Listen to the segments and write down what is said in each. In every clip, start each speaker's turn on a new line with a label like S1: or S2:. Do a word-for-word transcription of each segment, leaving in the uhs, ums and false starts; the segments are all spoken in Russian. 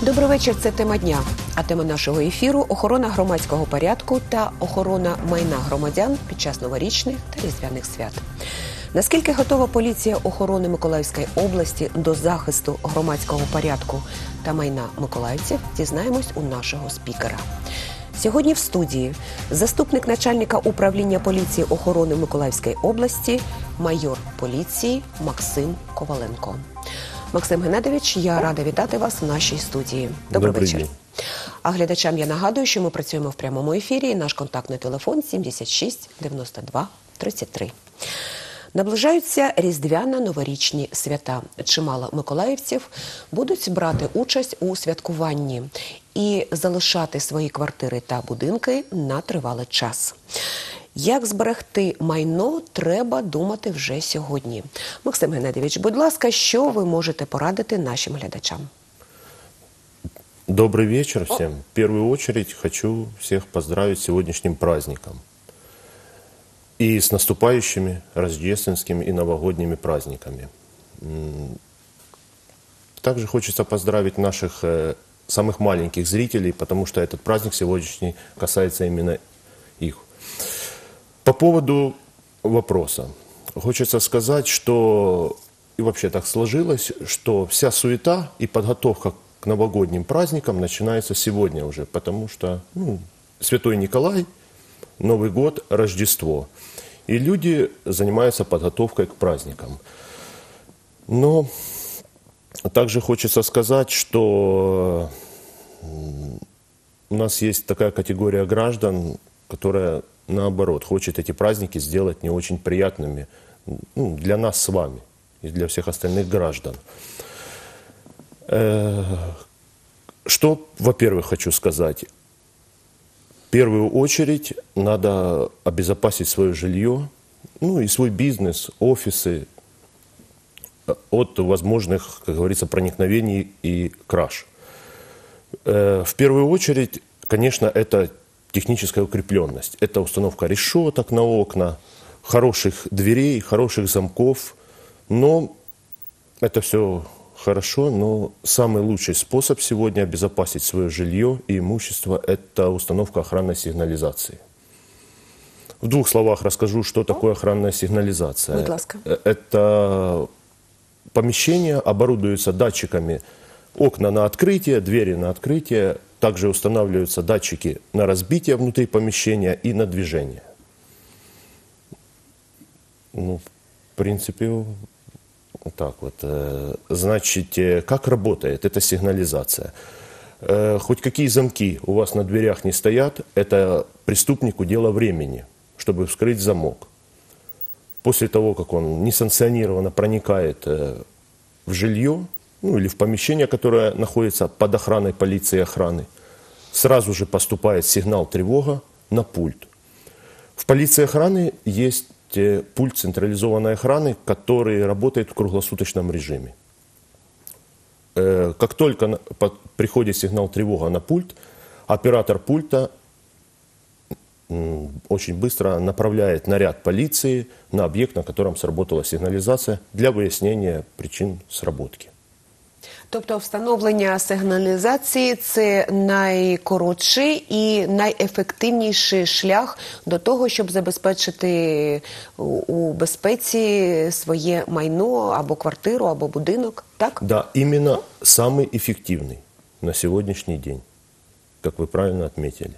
S1: Добрий вечір, це тема дня. А тема нашого ефіру – охорона громадського порядку та охорона майна громадян під час новорічних та різдвяних свят. Наскільки готова поліція охорони Миколаївської області до захисту громадського порядку та майна миколаївців, дізнаємось у нашого спікера. Сьогодні в студії заступник начальника управління поліції охорони Миколаївської області, майор поліції Максим Коваленко. Максим Геннадійович, я рада вітати вас в нашій студії. Добрий, Добрий вечір. День. А глядачам я нагадую, що ми працюємо в прямому ефірі. Наш контактний телефон сімдесят шість дев'яносто два тридцять три. Наближаються різдвяно-новорічні свята. Чимало миколаївців будуть брати участь у святкуванні і залишати свої квартири та будинки на тривалий час. Як зберегти майно, треба думати вже сьогодні. Максим Геннадійович, будь ласка, що ви можете порадити нашим глядачам?
S2: Добрый вечер всем. В первую очередь хочу всех поздравить с сегодняшним праздником. И с наступающими рождественскими и новогодними праздниками. Также хочется поздравить наших э, самых маленьких зрителей, потому что этот праздник сегодняшний касается именно их. По поводу вопроса. Хочется сказать, что и вообще так сложилось, что вся суета и подготовка к новогодним праздникам начинается сегодня уже, потому что ну, Святой Николай, Новый год, Рождество. И люди занимаются подготовкой к праздникам. Но также хочется сказать, что у нас есть такая категория граждан, которая, наоборот, хочет эти праздники сделать не очень приятными ну, для нас с вами и для всех остальных граждан. Что, во-первых, хочу сказать. В первую очередь надо обезопасить свое жилье, ну и свой бизнес, офисы от возможных, как говорится, проникновений и краж. В первую очередь, конечно, это техническая укрепленность. Это установка решеток на окна, хороших дверей, хороших замков. Но это все хорошо, но самый лучший способ сегодня обезопасить свое жилье и имущество – это установка охранной сигнализации. В двух словах расскажу, что такое охранная сигнализация.
S1: Будь ласка.
S2: Это помещение оборудуется датчиками окна на открытие, двери на открытие. Также устанавливаются датчики на разбитие внутри помещения и на движение. Ну, в принципе, так вот. Значит, как работает эта сигнализация? Хоть какие замки у вас на дверях не стоят, это преступнику дело времени, чтобы вскрыть замок. После того, как он несанкционированно проникает в жилье, ну или в помещение, которое находится под охраной полиции и охраны, сразу же поступает сигнал тревога на пульт. В полиции охраны есть пульт централизованной охраны, который работает в круглосуточном режиме. Как только приходит сигнал тревога на пульт, оператор пульта очень быстро направляет наряд полиции на объект, на котором сработала сигнализация, для выяснения причин сработки.
S1: Тобто встановлення сигналізації – це найкоротший і найефективніший шлях до того, щоб забезпечити у безпеці своє майно, або квартиру, або будинок, так?
S2: Да, именно самый эффективный на сегодняшний день, как вы правильно отметили.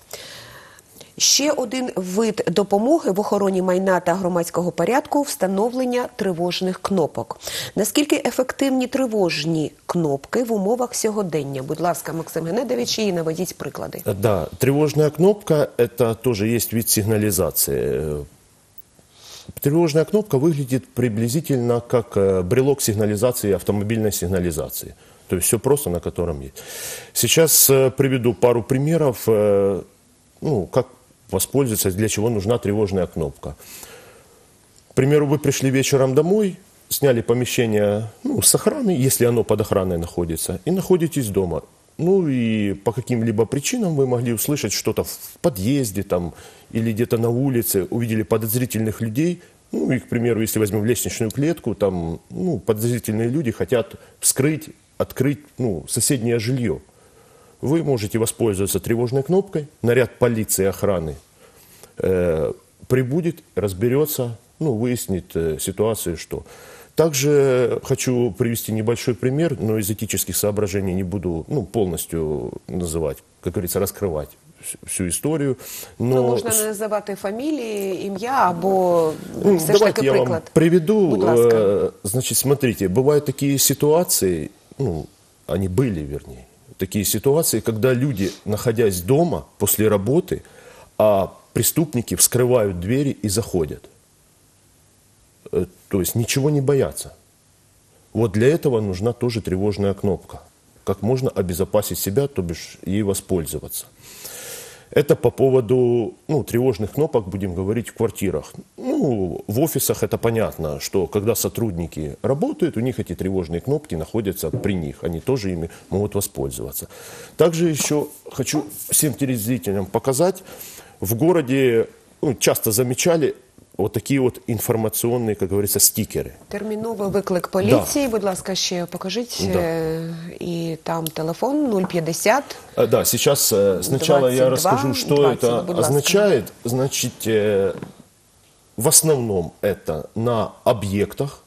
S1: Ще один вид допомоги в охороні майна та громадського порядку – встановлення тривожних кнопок. Наскільки ефективні тривожні кнопки в умовах сьогодення? Будь ласка, Максим Геннадійович, і наведіть приклади.
S2: Да, тревожная кнопка – это тоже есть вид сигнализации. Тревожная кнопка выглядит приблизительно как брелок сигнализации, автомобильной сигнализации. То есть все просто, на котором есть. Сейчас приведу пару примеров, ну, как воспользоваться, для чего нужна тревожная кнопка. К примеру, вы пришли вечером домой, сняли помещение ну, с охраны, если оно под охраной находится, и находитесь дома. Ну и по каким-либо причинам вы могли услышать что-то в подъезде там, или где-то на улице, увидели подозрительных людей, Ну, и, к примеру, если возьмем лестничную клетку, там ну, подозрительные люди хотят вскрыть, открыть ну, соседнее жилье. Вы можете воспользоваться тревожной кнопкой, наряд полиции и охраны э, прибудет, разберется, ну, выяснит э, ситуацию, что. Также хочу привести небольшой пример, но из этических соображений не буду ну, полностью называть, как говорится, раскрывать всю историю. Но...
S1: Ну, можна не називати фамілії, ім'я або
S2: Ну,
S1: все ж
S2: давайте
S1: таки
S2: я
S1: приклад.
S2: вам приведу.
S1: Будь ласка.
S2: Э, Значит, смотрите, бывают такие ситуации, ну, они были, вернее, такие ситуации, когда люди, находясь дома после работы, а преступники вскрывают двери и заходят. Э, То есть ничего не боятся. Вот для этого нужна тоже тревожная кнопка. Как можно обезопасить себя, то бишь ей воспользоваться. Это по поводу ну, тревожных кнопок, будем говорить, в квартирах. Ну, в офисах это понятно, что когда сотрудники работают, у них эти тревожные кнопки находятся при них. Они тоже ими могут воспользоваться. Также еще хочу всем телезрителям показать. В городе ну, часто замечали вот такие вот інформаційні, як говориться, стікери.
S1: Терміновий виклик поліції, будь ласка, ще покажіть.
S2: Да.
S1: Е, І там телефон нуль п'ятдесят.
S2: А, Да, сейчас э, сначала я
S1: двадцать два,
S2: расскажу, что
S1: двадцать,
S2: это
S1: будь ласка.
S2: означает. Значит, э, в основном это на объектах,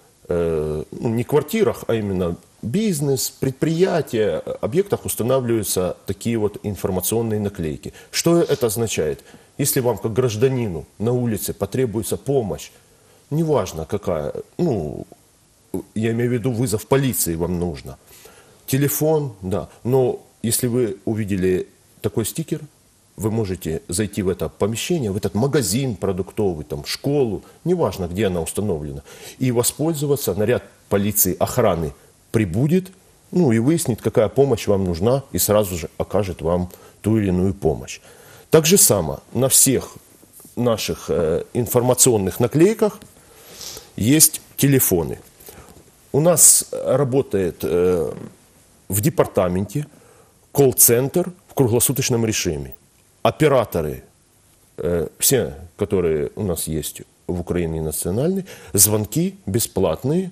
S2: э, ну, не квартирах, а именно бизнес, предприятия, объектах устанавливаются такие вот информационные наклейки. Что это означает? Если вам, как гражданину, на улице потребуется помощь, неважно какая, ну, я имею в виду вызов полиции вам нужно, телефон, да, но если вы увидели такой стикер, вы можете зайти в это помещение, в этот магазин продуктовый, там, школу, неважно, где она установлена, и воспользоваться, наряд полиции, охраны прибудет, ну, и выяснит, какая помощь вам нужна, и сразу же окажет вам ту или иную помощь. Так же само на всех наших э, информационных наклейках есть телефоны. У нас работает э, в департаменте колл-центр в круглосуточном режиме. Операторы, э, все, которые у нас есть в Украине национальные, звонки бесплатные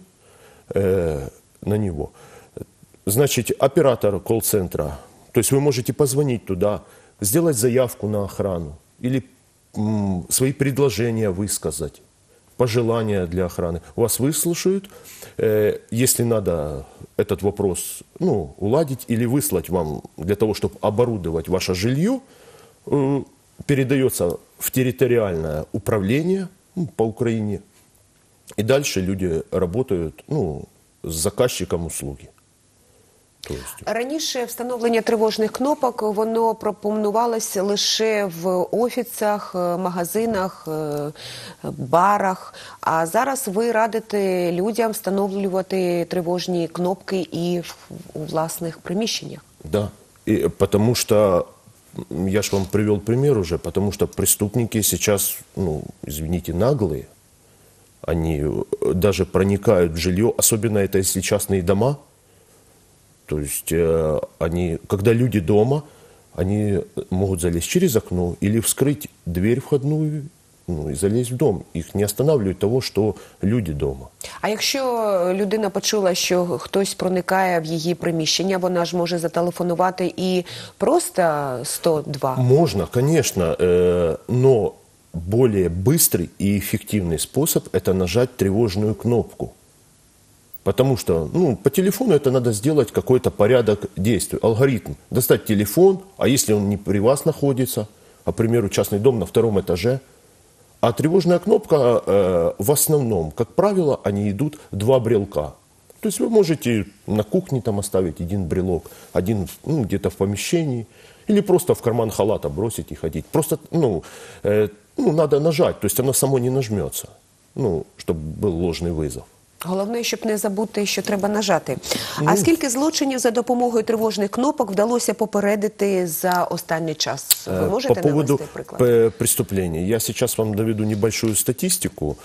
S2: э, на него. Значит, оператор колл-центра, то есть вы можете позвонить туда, сделать заявку на охрану или м, свои предложения высказать, пожелания для охраны. Вас выслушают, э, если надо этот вопрос ну, уладить или выслать вам для того, чтобы оборудовать ваше жилье, э, передается в территориальное управление ну, по Украине, и дальше люди работают ну, с заказчиком услуги. То есть...
S1: Раніше встановлення тривожних кнопок, воно пропонувалося лише в офісах, магазинах, барах. А зараз ви радите людям встановлювати тривожні кнопки і в, у власних приміщеннях.
S2: Да, и потому что, я же вам привел пример уже, потому что преступники сейчас, ну, извините, наглые. Они даже проникают в жилье, особенно это если частные дома. То есть э, они, когда люди дома, они могут залезть через окно или вскрыть дверь входную ну, и залезть в дом. Их не останавливает того, что люди дома.
S1: А якщо людина почула, що хтось проникає в її приміщення, вона ж може зателефонувати і просто сто два?
S2: Можно, конечно, э, но более быстрый и эффективный способ – это нажать тревожную кнопку. Потому что ну, по телефону это надо сделать какой-то порядок действий, алгоритм. Достать телефон, а если он не при вас находится, а, к примеру, частный дом на втором этаже, а тревожная кнопка э, в основном, как правило, они идут два брелка. То есть вы можете на кухне там оставить один брелок, один ну, где-то в помещении, или просто в карман халата бросить и ходить. Просто ну, э, ну, надо нажать, то есть оно само не нажмется, ну, чтобы был ложный вызов.
S1: Головне, щоб не забути, що треба нажати. А скільки злочинів за допомогою тривожних кнопок вдалося попередити за останній час? Ви можете
S2: По поводу
S1: навести приклад?
S2: преступлений. Я сейчас вам доведу небольшую статистику.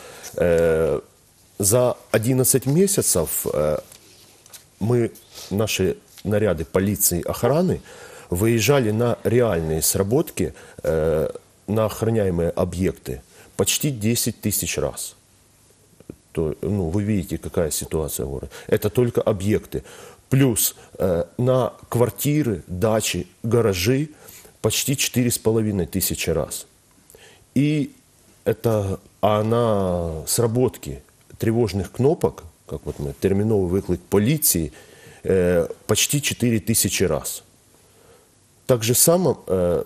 S2: За одиннадцать месяцев мы, наши наряды полиции и охраны, выезжали на реальные сработки, на охраняемые объекты почти десять тысяч раз. То, ну, вы видите, какая ситуация в городе. Это только объекты. Плюс э, на квартиры, дачи, гаражи почти четыре с половиной тысячи раз. И это, а на сработки тревожных кнопок, как вот мы, терминовый выклик полиции, э, почти четыре тысячи раз. Так же само э,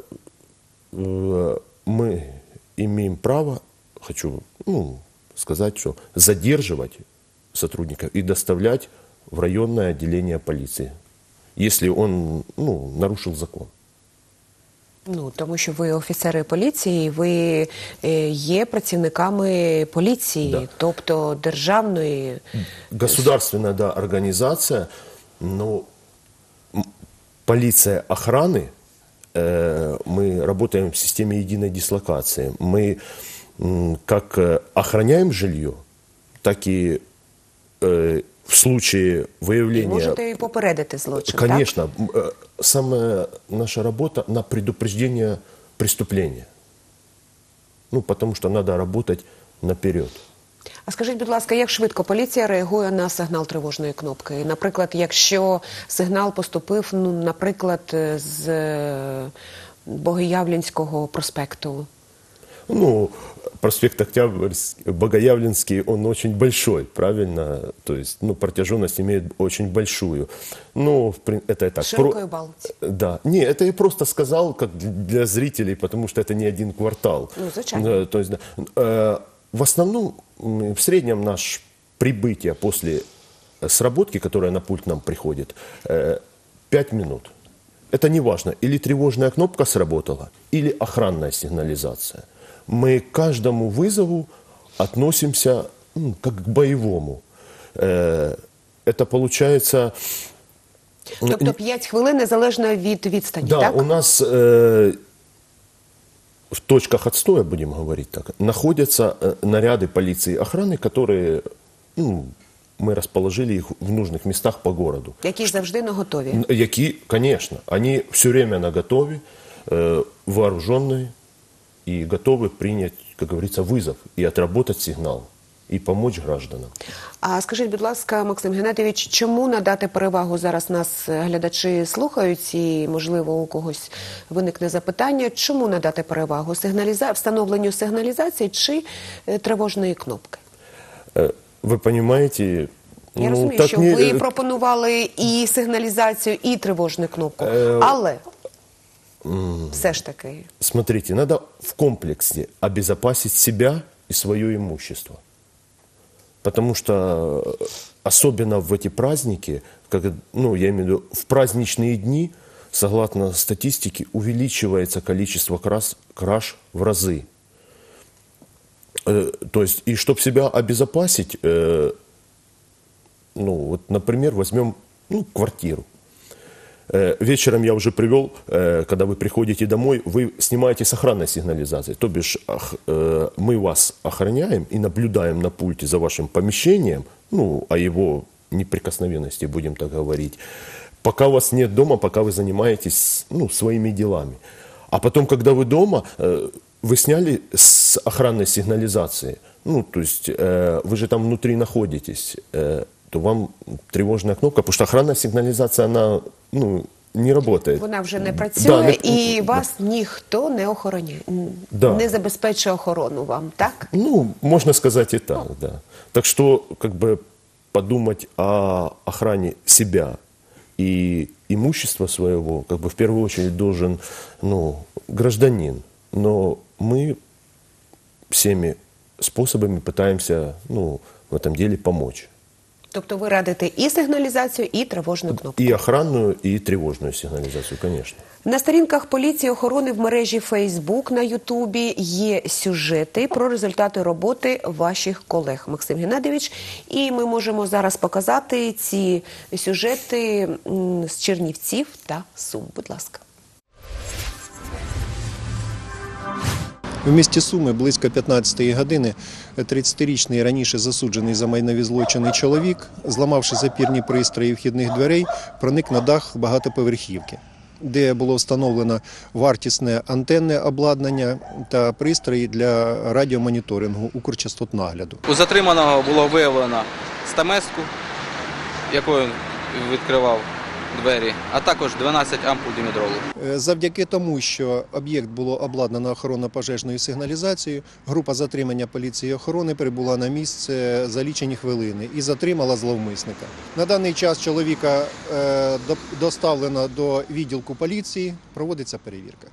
S2: э, мы имеем право, хочу ну, сказать, что задерживать сотрудника и доставлять в районное отделение полиции, если он ну, нарушил закон.
S1: Ну, тому що ви офіцери поліції, ви е, є працівниками поліції,
S2: Да.
S1: тобто державної.
S2: Государственная да, организация, но м, полиция охраны, э, мы работаем в системе единой дислокации. Мы м, как э, охраняем жилье, так и э, в случае выявления...
S1: Можете і попередити злочин,
S2: Конечно. м, э, Самая наша работа на предупреждение преступления. Ну, потому что надо работать наперед.
S1: так? А скажіть, будь ласка, як швидко поліція реагує на сигнал тривожної кнопки? Наприклад, якщо сигнал поступив, ну, наприклад, з е, Богоявленського проспекту?
S2: Ну, проспект Октябрьский, Богоявленский, он очень большой, правильно? То есть, ну, протяженность имеет очень большую. Ну, в прин- это я так.
S1: Широкой балки.
S2: Да. Не, это я просто сказал, как для зрителей, потому что это не один квартал.
S1: Ну, звичайно.
S2: Э, То есть, да. Э, в основном, м, в среднем наш прибытие после сработки, которая на пульт нам приходит, э, пять минут. Это не важно, или тревожная кнопка сработала, или охранная сигнализация. Мы к каждому вызову относимся ну, как к боевому. Э, Это получается...
S1: Тобто п'ять хвилин незалежно від відстані,
S2: Да,
S1: так?
S2: у нас э, в точках отстоя, будем говорить так, находятся э, наряды полиции и охраны, которые ну, мы расположили их в нужных местах по городу.
S1: Які завжди наготові.
S2: Н- Які, конечно, они все время наготове, э, вооруженные и готовы принять, как говорится, вызов и отработать сигнал, и помочь гражданам.
S1: А скажіть, будь ласка, Максим Геннадійович, чому надати перевагу, зараз нас глядачі слухають і, можливо, у когось виникне запитання, чому надати перевагу сигналіза... встановленню сигналізації чи е, тривожної кнопки?
S2: Э, Вы понимаете...
S1: Я
S2: ну,
S1: розумію,
S2: так
S1: що
S2: не-
S1: ви пропонували і сигналізацію, і тривожну кнопку,
S2: Е,
S1: але все ж таки...
S2: Смотрите, надо в комплексе обезопасить себя и свое имущество. Потому что особенно в эти праздники, как, ну, я имею в виду, в праздничные дни, согласно статистике, увеличивается количество краж, краж в разы. Э, То есть, и чтобы себя обезопасить, э, ну, вот, например, возьмем ну, квартиру. Э, Вечером я уже привел, э, когда вы приходите домой, вы снимаете с охранной сигнализацией. То бишь ох- э, мы вас охраняем и наблюдаем на пульте за вашим помещением, ну, о его неприкосновенности, будем так говорить, пока вас нет дома, пока вы занимаетесь ну, своими делами. А потом, когда вы дома, э, вы сняли с охранной сигнализации, ну, то есть э, вы же там внутри находитесь, э, то вам тревожная кнопка, потому что охранная сигнализация, она ну, не работает.
S1: Вона вже не
S2: Да,
S1: працює,
S2: не-
S1: і вас ніхто не охороняє, н-
S2: Да.
S1: не забезпечує охорону вам, так?
S2: Ну, можно сказать и так, да. Так что, как бы, подумать о охране себя и имущества своего, как бы, в первую очередь должен, ну, гражданин. Но мы всеми способами пытаемся, ну, в этом деле помочь.
S1: Тобто ви радите і сигналізацію, і тривожну кнопку.
S2: И охранную, и тревожную сигнализацию, конечно.
S1: На сторінках поліції охорони в мережі Фейсбук на Ютубі є сюжети про результати роботи ваших колег, Максим Геннадійович. І ми можемо зараз показати ці сюжети м, з Чернівців та Сум. Будь ласка.
S3: В місті Суми близько п'ятнадцятої години тридцятирічний раніше засуджений за майнові злочини чоловік, зламавши запірні пристрої вхідних дверей, проник на дах багатоповерхівки. де було встановлено вартісне антенне обладнання та пристрої для радіомоніторингу укрчастотнагляду.
S4: У затриманого було виявлено стамеску, якою відкривав двері, а також дванадцять ампул димедролу.
S3: Завдяки тому, що об'єкт було обладнано охоронно-пожежною сигналізацією, група затримання поліції і охорони прибула на місце за лічені хвилини і затримала зловмисника. На даний час чоловіка е, доставлено до відділку поліції, проводиться перевірка.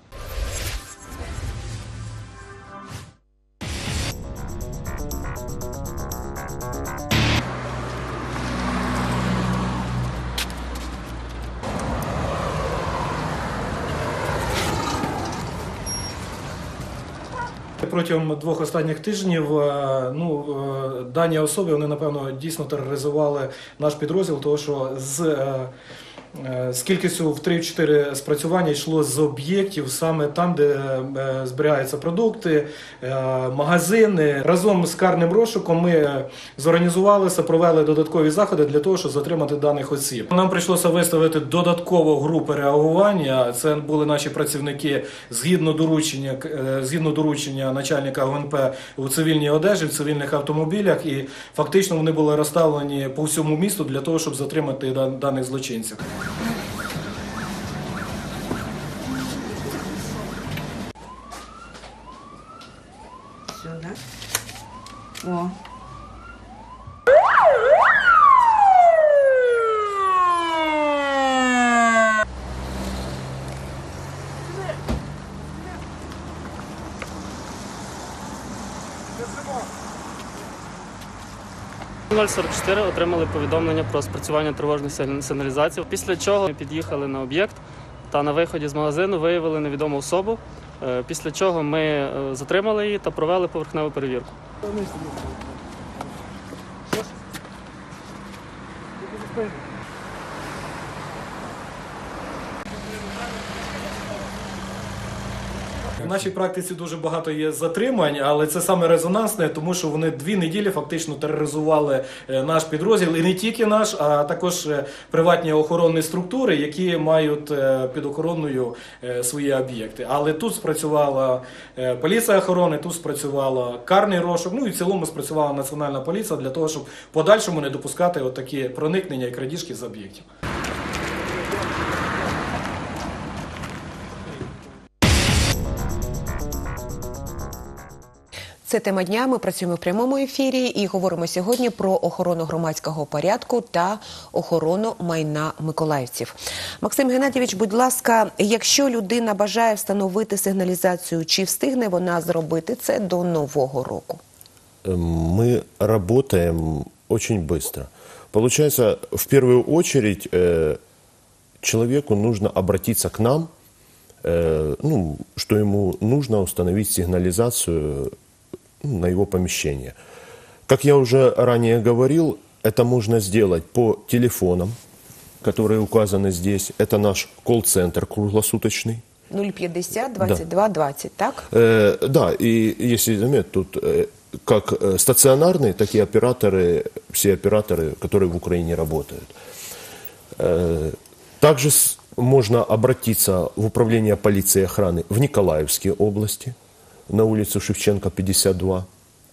S5: Протягом двох останніх тижнів е, ну, е, дані особи, вони, напевно, дійсно тероризували наш підрозділ, тому що з, е, е, з кількістю в три-чотири спрацювання йшло з об'єктів саме там, де е, зберігаються продукти, е, магазини. Разом з карним розшуком ми зорганізувалися, провели додаткові заходи для того, щоб затримати даних осіб. Нам прийшлося виставити додатково групи реагування. Це були наші працівники згідно доручення, е, згідно доручення начальника Г У Н П у цивільній одежі, в цивільних автомобілях, і фактично вони були розставлені по всьому місту для того, щоб затримати даних злочинців.
S6: Сюди. О.
S7: нуль сорок чотири отримали повідомлення про спрацювання тривожних сигналізацій, після чого ми під'їхали на об'єкт та на виході з магазину виявили невідому особу, після чого ми затримали її та провели поверхневу перевірку.
S5: В нашій практиці дуже багато є затримань, але це саме резонансне, тому що вони дві неділі фактично тероризували наш підрозділ, і не тільки наш, а також приватні охоронні структури, які мають під охороною свої об'єкти. Але тут спрацювала поліція охорони, тут спрацювала карний розшук, ну і в цілому спрацювала Національна поліція для того, щоб в подальшому не допускати отакі проникнення і крадіжки з об'єктів.
S1: Це тема дня. Ми працюємо в прямому ефірі і говоримо сьогодні про охорону громадського порядку та охорону майна миколаївців. Максим Геннадійович, будь ласка, якщо людина бажає встановити сигналізацію, чи встигне вона зробити це до Нового року?
S2: Мы работаем очень быстро. Получается, в первую очередь э, человеку нужно обратиться к нам, э, ну, что ему нужно установить сигнализацию на его помещение. Как я уже ранее говорил, это можно сделать по телефонам, которые указаны здесь. Это наш колл-центр круглосуточный.
S1: нуль п'ятдесят двадцять два двадцять, так?
S2: Э, да, и если заметить, тут э, как стационарные, так и операторы, все операторы, которые в Украине работают. Э, также с, можно обратиться в управление полиции и охраны в Николаевской области, на улицу Шевченко, пятьдесят два.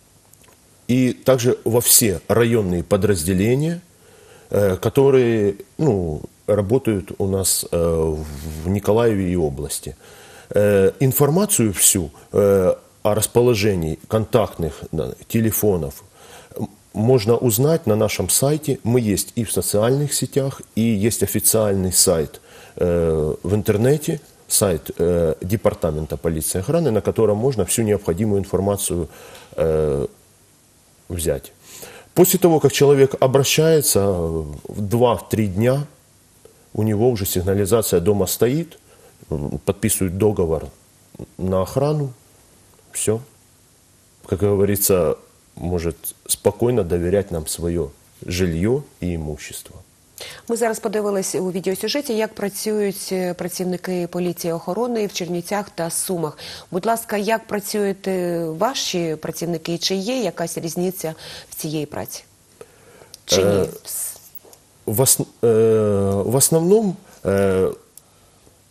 S2: И также во все районные подразделения, э, которые ну, работают у нас э, в Николаеве и области. Э, информацию всю э, о расположении контактных телефонов можно узнать на нашем сайте. Мы есть и в социальных сетях, и есть официальный сайт э, в интернете, сайт э, Департамента полиции и охраны, на котором можно всю необходимую информацию э, взять. После того, как человек обращается, в два-три дня у него уже сигнализация дома стоит, подписывают договор на охрану, все. Как говорится, может спокойно доверять нам свое жилье и имущество.
S1: Ми зараз подивилися у відеосюжеті, як працюють працівники поліції охорони в Чернівцях та Сумах. Будь ласка, як працюють ваші працівники? Чи є якась різниця в цієї праці? Чи ні?
S2: В, ос, в основном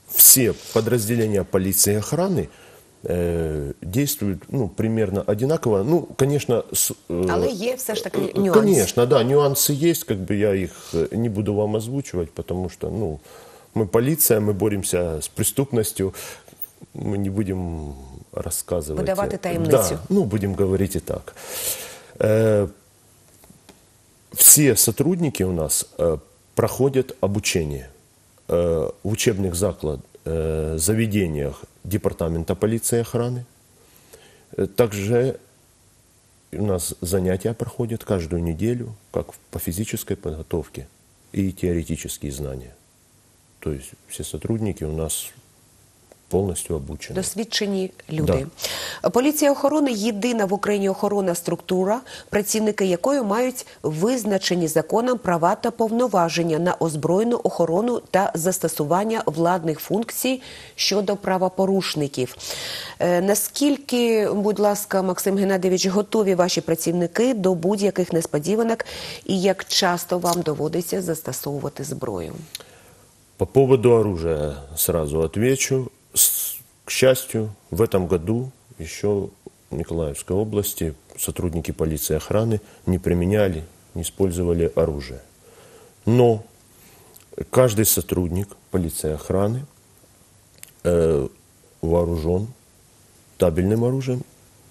S2: все подразделения полиции и охраны э, действуют, ну, примерно одинаково. Ну, конечно, с, э,
S1: Але є все ж таки нюанс.
S2: Конечно, да, нюансы есть, как бы я их э, не буду вам озвучивать, потому что, ну, мы полиция, мы боремся с преступностью, мы не будем рассказывать.
S1: Выдавать
S2: э,
S1: таємницю.
S2: Да, ну, будем говорить и так. Э, все сотрудники у нас э, проходят обучение э, в учебных заклад, э, заведениях Департамента полиции и охраны. Э, также у нас занятия проходят каждую неделю, как по физической подготовке и теоретические знания. То есть все сотрудники у нас повністю обучені.
S1: Досвідчені люди. Да. Поліція охорони – єдина в Україні охоронна структура, працівники якої мають визначені законом права та повноваження на озброєну охорону та застосування владних функцій щодо правопорушників. Е, наскільки, будь ласка, Максим Геннадійович, готові ваші працівники до будь-яких несподіванок і як часто вам доводиться застосовувати зброю?
S2: По поводу оружия сразу отвечу. К счастью, в этом году еще в Николаевской области сотрудники полиции и охраны не применяли, не использовали оружие. Но каждый сотрудник полиции и охраны э, вооружен табельным оружием,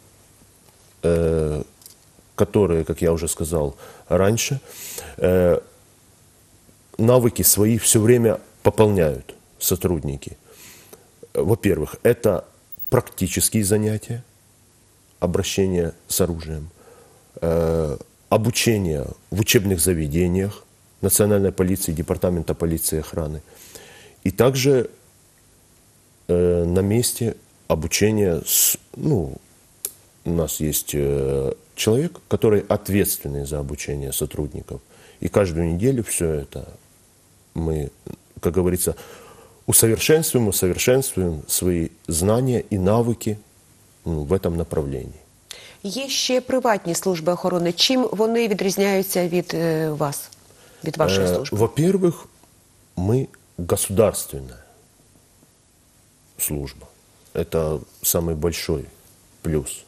S2: э, которые, как я уже сказал раньше, э, навыки свои все время пополняют сотрудники. Во-первых, это практические занятия, обращение с оружием, э, обучение в учебных заведениях Национальной полиции, Департамента полиции и охраны. И также э, на месте обучение, с, ну, у нас есть э, человек, который ответственный за обучение сотрудников. И каждую неделю все это мы, как говорится, усовершенствуем, усовершенствуем свои знания и навыки, ну, в этом направлении.
S1: Є ще приватні служби охорони. Чим вони відрізняються від е, вас, від вашої
S2: Э,
S1: служби?
S2: Во-первых, мы государственная служба. Это самый большой плюс.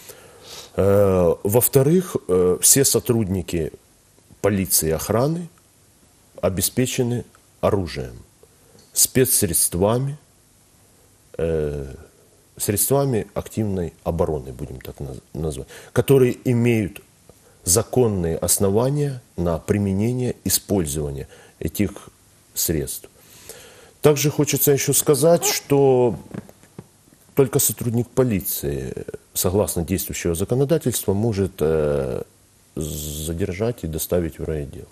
S2: Э, Во-вторых, э, все сотрудники полиции и охраны обеспечены оружием, спецсредствами, э, средствами активной обороны, будем так назвать, которые имеют законные основания на применение, использование этих средств. Также хочется еще сказать, что только сотрудник полиции, согласно действующего законодательства, может э, задержать и доставить в райотдел.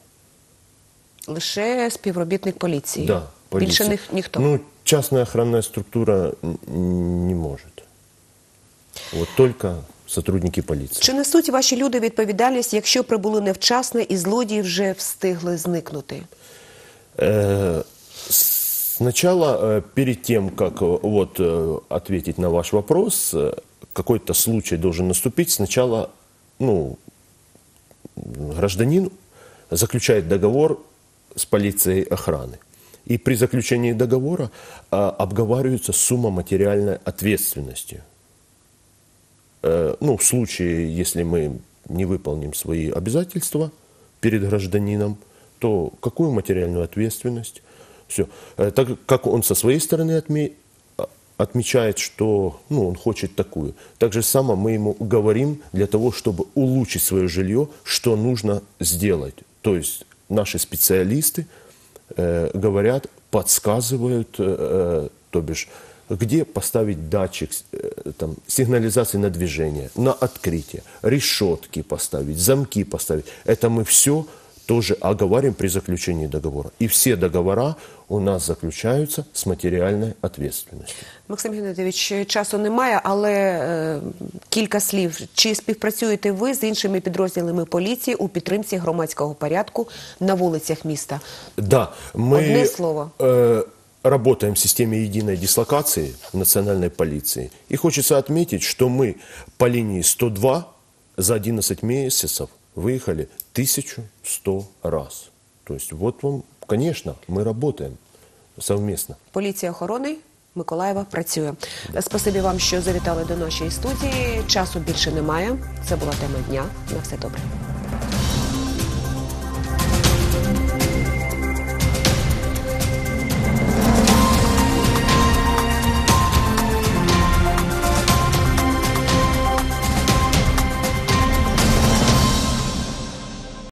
S1: Лише співробітник поліції?
S2: Да, полиция.
S1: Більше ні- ніхто?
S2: Ну, частная охранная структура н- не может. Вот только сотрудники полиции.
S1: Чи несуть ваші люди відповідальність, якщо прибули невчасно і злодії вже встигли зникнути?
S2: Э, Сначала, э, перед тем, как э, вот, э, ответить на ваш вопрос, э, какой-то случай должен наступить, сначала, ну, гражданин заключает договор с полицией охраны. И при заключении договора э, обговаривается сумма материальной ответственности. Э, ну, в случае, если мы не выполним свои обязательства перед гражданином, то какую материальную ответственность? Все. Э, так как он со своей стороны отме- отмечает, что, ну, он хочет такую. Так же само мы ему говорим для того, чтобы улучшить свое жилье, что нужно сделать. То есть наши специалисты э, говорят, подсказывают, э, то бишь, где поставить датчик э, там, сигнализации на движение, на открытие, решетки поставить, замки поставить. Это мы все тоже оговариваем при заключении договора. И все договора у нас заключаются с материальной ответственностью.
S1: Максим Геннадійович, часу немає, але е, кілька слів. Чи співпрацюєте ви з іншими підрозділами поліції у підтримці громадського порядку на вулицях міста?
S2: Да, мы
S1: Одне слово.
S2: э, работаем в системе единой дислокации национальной полиции. И хочется отметить, что мы по линии сто два за одиннадцать месяцев выехали тысячу сто раз. То есть вот вам, конечно, мы работаем. совместно.
S1: Поліція охорони Миколаєва працює. Спасибі вам, що завітали до нашої студії. Часу більше немає. Це була тема дня. На все добре.